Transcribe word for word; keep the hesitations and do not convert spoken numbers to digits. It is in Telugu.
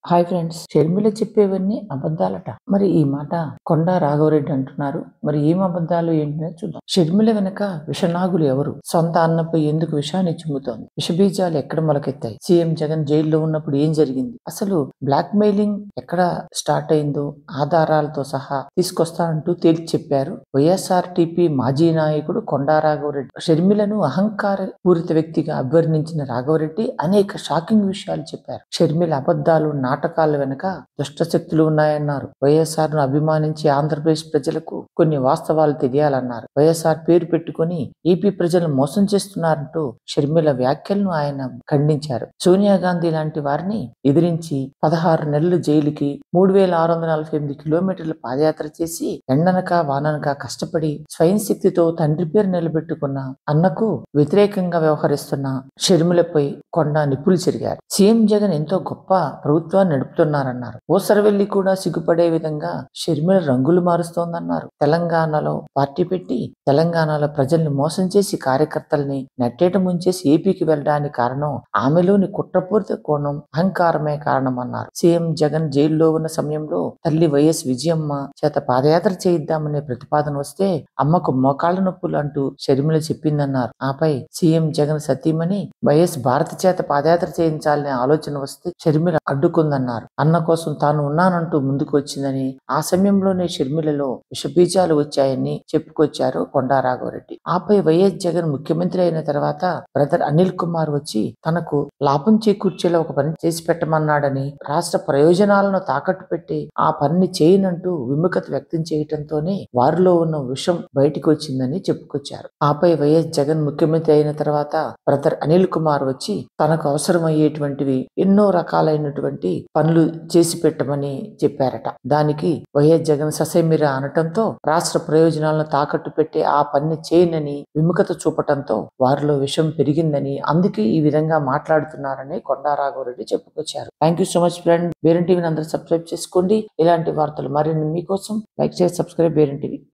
హాయ్ ఫ్రెండ్స్, షర్మిల చెప్పేవన్నీ అబద్ధాలట. మరి ఈ మాట కొండా రాఘవరెడ్డి అంటున్నారు. మరి ఏం అబద్ధాలు ఏంటనే చూద్దాం. షర్మిల వెనక విషనాగులు ఎవరు? సొంత అన్నపై ఎందుకు విషాన్ని చిమ్ముతోంది? విషబీజాలు ఎక్కడ మొలకెత్తాయి? సీఎం జగన్ జైల్లో ఉన్నప్పుడు ఏం జరిగింది? అసలు బ్లాక్ మెయిలింగ్ ఎక్కడ స్టార్ట్ అయిందో ఆధారాలతో సహా తీసుకొస్తానంటూ తేల్చి చెప్పారు వైఎస్ఆర్ టీపీ మాజీ నాయకుడు కొండా రాఘవరెడ్డి. షర్మిలను అహంకార పూరిత వ్యక్తిగా అభివర్ణించిన రాఘవరెడ్డి అనేక షాకింగ్ విషయాలు చెప్పారు. షర్మిల అబద్ధాలు నాటకాల వెనుక దుష్టశక్తులు ఉన్నాయన్నారు. వైఎస్ఆర్ ను అభిమానించి ఆంధ్రప్రదేశ్ ప్రజలకు కొన్ని వాస్తవాలు తెలియాలన్నారు. వైఎస్ఆర్ పేరు పెట్టుకుని ఏపీ ప్రజలను మోసం చేస్తున్నారంటూ షర్మిల వ్యాఖ్యలను ఆయన ఖండించారు. సోనియా గాంధీ లాంటి వారిని ఎదిరించి పదహారు నెలలు జైలుకి మూడు వేల ఆరు వందల నలభై ఎనిమిది కిలోమీటర్ల పాదయాత్ర చేసి ఎండనక వాననక కష్టపడి స్వయం శక్తితో తండ్రి పేరు నిలబెట్టుకున్న అన్నకు వ్యతిరేకంగా వ్యవహరిస్తున్న షర్మిలపై కొండా నిప్పులు చెరిగారు. సీఎం జగన్ ఎంతో గొప్ప ప్రభుత్వాన్ని నడుపుతున్నారన్నారు. ఓసరవెల్లి కూడా సిగ్గుపడే విధంగా షర్మిల రంగులు మారుస్తోందన్నారు. తెలంగాణలో పార్టీ పెట్టి తెలంగాణలో ప్రజల్ని మోసం చేసి కార్యకర్తల్ని నెట్టేట ముంచేసి ఏపీకి వెళ్ళడానికి కారణం ఆమెలోని కుట్రపూరిత కోణం అహంకారమే కారణమన్నారు. సీఎం జగన్ జైల్లో ఉన్న సమయంలో తల్లి వైఎస్ విజయమ్మ చేత పాదయాత్ర చేయిద్దామనే ప్రతిపాదన వస్తే అమ్మకు మోకాళ్ళ నొప్పులు అంటూ షర్మిల చెప్పిందన్నారు. ఆపై సీఎం జగన్ సతీమణి వైఎస్ భారతి చేత పాదయాత్ర చేయించాలనే ఆలోచన వస్తే షర్మిల అడ్డుకుందన్నారు. అన్న కోసం తాను ఉన్నానంటూ ముందుకు వచ్చిందని, ఆ సమయంలోనే షర్మిలలో విషబీజాలు వచ్చాయని చెప్పుకొచ్చారు కొండా రాఘవరెడ్డి. ఆపై వైఎస్ జగన్ ముఖ్యమంత్రి అయిన తర్వాత బ్రదర్ అనిల్ కుమార్ వచ్చి తనకు లాభం చేకూర్చేలా ఒక పని చేసి పెట్టమన్నాడని, రాష్ట్ర ప్రయోజనాలను తాకట్టు పెట్టి ఆ పనిని చేయనంటూ విముఖత వ్యక్తం చేయటంతోనే వారిలో ఉన్న విషం బయటికి వచ్చిందని చెప్పుకొచ్చారు. ఆపై వైఎస్ జగన్ ముఖ్యమంత్రి అయిన తర్వాత బ్రదర్ అనిల్ కుమార్ వచ్చి తనకు అవసరమయ్యేటువంటివి ఎన్నో రకాలైనటువంటి పనులు చేసి పెట్టమని చెప్పారట. దానికి వైఎస్ జగన్ ససేమిరా అనటంతో రాష్ట్ర ప్రయోజనాలను తాకట్టు పెట్టి ఆ పని చేయనని విముఖత చూపటంతో వారిలో విషం పెరిగిందని, అందుకే ఈ విధంగా మాట్లాడుతున్నారని కొండా రాఘవరెడ్డి చెప్పుకొచ్చారు. Thank you so much friend. బేరన్ టీవీని అందరూ సబ్స్క్రైబ్ చేసుకోండి. ఇలాంటి వార్తలు మరిన్ని మీకోసం లైక్ చేసి సబ్స్క్రైబ్ బేరన్ టీవీ.